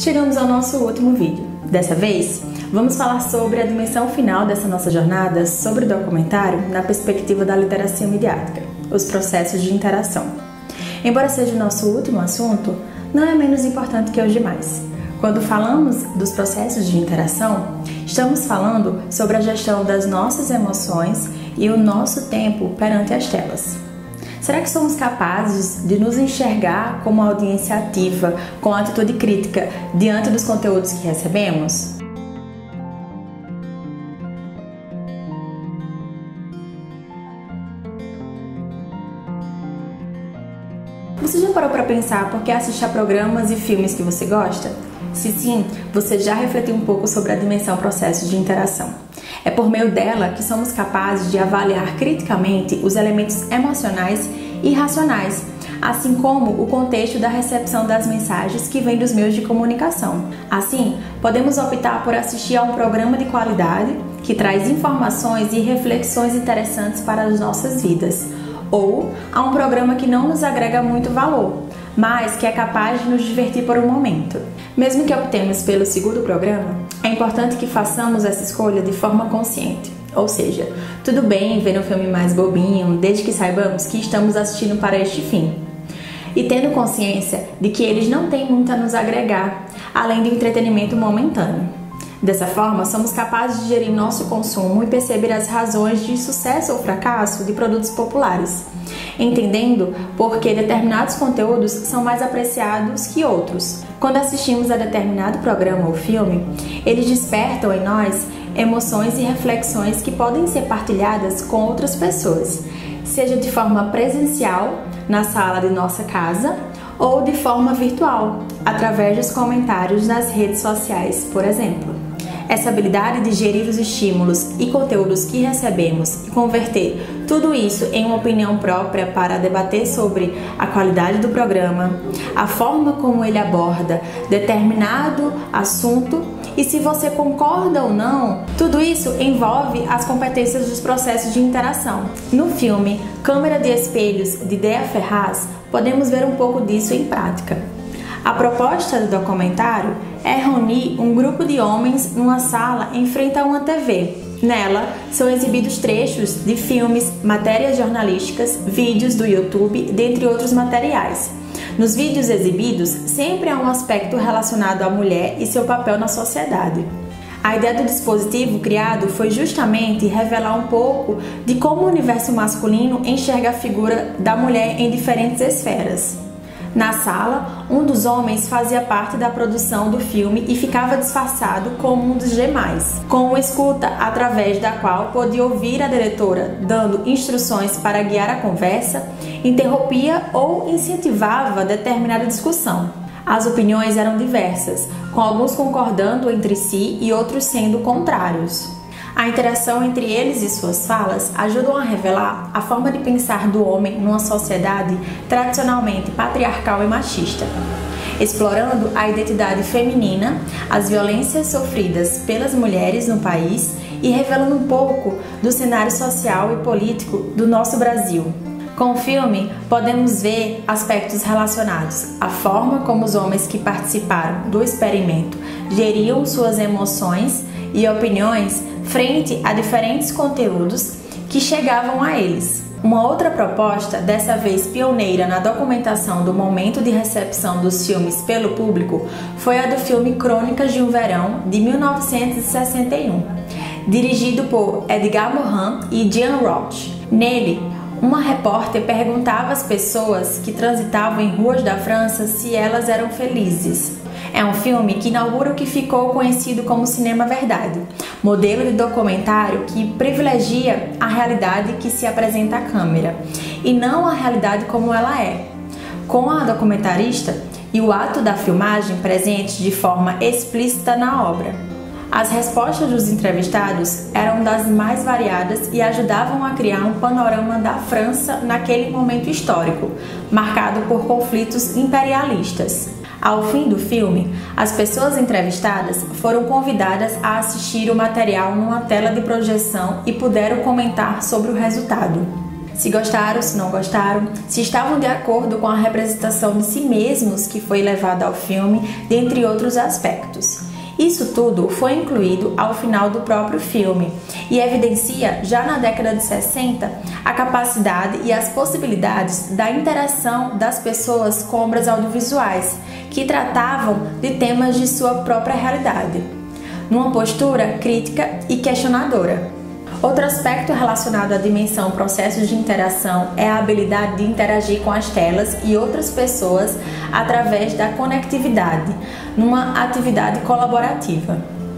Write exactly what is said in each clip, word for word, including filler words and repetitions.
Chegamos ao nosso último vídeo. Dessa vez, vamos falar sobre a dimensão final dessa nossa jornada sobre o documentário na perspectiva da literacia midiática, os processos de interação. Embora seja o nosso último assunto, não é menos importante que os demais. Quando falamos dos processos de interação, estamos falando sobre a gestão das nossas emoções e o nosso tempo perante as telas. Será que somos capazes de nos enxergar como audiência ativa, com atitude crítica, diante dos conteúdos que recebemos? Você já parou para pensar por que assiste a programas e filmes que você gosta? Se sim, você já refletiu um pouco sobre a dimensão processo de interação. É por meio dela que somos capazes de avaliar criticamente os elementos emocionais e racionais, assim como o contexto da recepção das mensagens que vêm dos meios de comunicação. Assim, podemos optar por assistir a um programa de qualidade que traz informações e reflexões interessantes para as nossas vidas, ou a um programa que não nos agrega muito valor, mas que é capaz de nos divertir por um momento. Mesmo que optemos pelo segundo programa, é importante que façamos essa escolha de forma consciente. Ou seja, tudo bem ver um filme mais bobinho, desde que saibamos que estamos assistindo para este fim. E tendo consciência de que eles não têm muito a nos agregar, além de um entretenimento momentâneo. Dessa forma, somos capazes de gerir nosso consumo e perceber as razões de sucesso ou fracasso de produtos populares, entendendo por que determinados conteúdos são mais apreciados que outros. Quando assistimos a determinado programa ou filme, eles despertam em nós emoções e reflexões que podem ser partilhadas com outras pessoas, seja de forma presencial, na sala de nossa casa, ou de forma virtual, através dos comentários nas redes sociais, por exemplo. Essa habilidade de gerir os estímulos e conteúdos que recebemos e converter tudo isso em uma opinião própria para debater sobre a qualidade do programa, a forma como ele aborda determinado assunto e se você concorda ou não, tudo isso envolve as competências dos processos de interação. No filme Câmara de Espelhos, de Dea Ferraz, podemos ver um pouco disso em prática. A proposta do documentário é reunir um grupo de homens numa sala em frente a uma T V. Nela, são exibidos trechos de filmes, matérias jornalísticas, vídeos do YouTube, dentre outros materiais. Nos vídeos exibidos, sempre há um aspecto relacionado à mulher e seu papel na sociedade. A ideia do dispositivo criado foi justamente revelar um pouco de como o universo masculino enxerga a figura da mulher em diferentes esferas. Na sala, um dos homens fazia parte da produção do filme e ficava disfarçado como um dos demais, com uma escuta através da qual podia ouvir a diretora dando instruções para guiar a conversa, interrompia ou incentivava determinada discussão. As opiniões eram diversas, com alguns concordando entre si e outros sendo contrários. A interação entre eles e suas falas ajudam a revelar a forma de pensar do homem numa sociedade tradicionalmente patriarcal e machista, explorando a identidade feminina, as violências sofridas pelas mulheres no país e revelando um pouco do cenário social e político do nosso Brasil. Com o filme, podemos ver aspectos relacionados à forma como os homens que participaram do experimento geriam suas emoções e opiniões frente a diferentes conteúdos que chegavam a eles. Uma outra proposta, dessa vez pioneira na documentação do momento de recepção dos filmes pelo público, foi a do filme Crônicas de um Verão, de mil novecentos e sessenta e um, dirigido por Edgar Morin e Jean Roch. Nele, uma repórter perguntava às pessoas que transitavam em ruas da França se elas eram felizes. É um filme que inaugura o que ficou conhecido como cinema verdade, modelo de documentário que privilegia a realidade que se apresenta à câmera, e não a realidade como ela é, com a documentarista e o ato da filmagem presentes de forma explícita na obra. As respostas dos entrevistados eram das mais variadas e ajudavam a criar um panorama da França naquele momento histórico, marcado por conflitos imperialistas. Ao fim do filme, as pessoas entrevistadas foram convidadas a assistir o material numa tela de projeção e puderam comentar sobre o resultado. se gostaram, se não gostaram, se estavam de acordo com a representação de si mesmos que foi levada ao filme, dentre outros aspectos. Isso tudo foi incluído ao final do próprio filme e evidencia, já na década de sessenta, a capacidade e as possibilidades da interação das pessoas com obras audiovisuais que tratavam de temas de sua própria realidade, numa postura crítica e questionadora. Outro aspecto relacionado à dimensão processos de interação é a habilidade de interagir com as telas e outras pessoas através da conectividade, numa atividade colaborativa.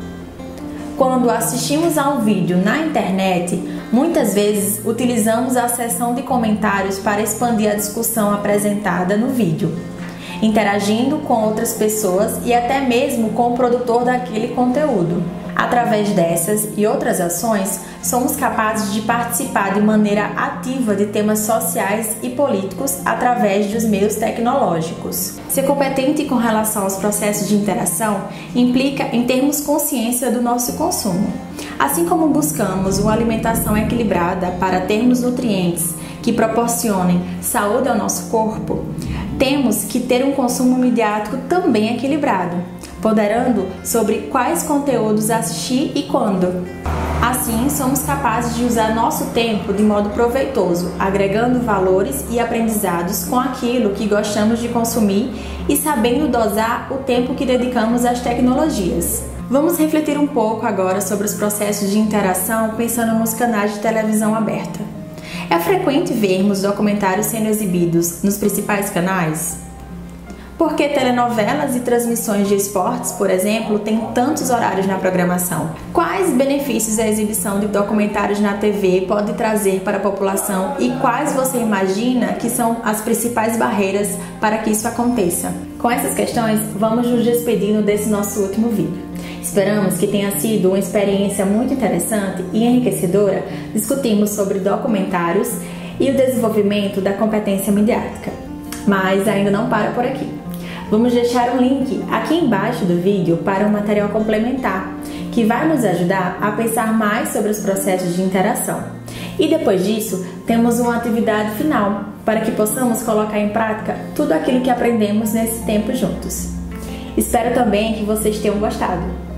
Quando assistimos a um vídeo na internet, muitas vezes utilizamos a seção de comentários para expandir a discussão apresentada no vídeo, interagindo com outras pessoas e até mesmo com o produtor daquele conteúdo. Através dessas e outras ações, somos capazes de participar de maneira ativa de temas sociais e políticos através dos meios tecnológicos. Ser competente com relação aos processos de interação implica em termos consciência do nosso consumo. Assim como buscamos uma alimentação equilibrada para termos nutrientes que proporcionem saúde ao nosso corpo, temos que ter um consumo midiático também equilibrado, ponderando sobre quais conteúdos assistir e quando. Assim, somos capazes de usar nosso tempo de modo proveitoso, agregando valores e aprendizados com aquilo que gostamos de consumir e sabendo dosar o tempo que dedicamos às tecnologias. Vamos refletir um pouco agora sobre os processos de interação pensando nos canais de televisão aberta. É frequente vermos documentários sendo exibidos nos principais canais? Por que telenovelas e transmissões de esportes, por exemplo, têm tantos horários na programação? Quais benefícios a exibição de documentários na T V pode trazer para a população e quais você imagina que são as principais barreiras para que isso aconteça? Com essas questões, vamos nos despedindo desse nosso último vídeo. Esperamos que tenha sido uma experiência muito interessante e enriquecedora discutirmos sobre documentários e o desenvolvimento da competência midiática. Mas ainda não para por aqui. Vamos deixar um link aqui embaixo do vídeo para um material complementar que vai nos ajudar a pensar mais sobre os processos de interação. E depois disso, temos uma atividade final para que possamos colocar em prática tudo aquilo que aprendemos nesse tempo juntos. Espero também que vocês tenham gostado.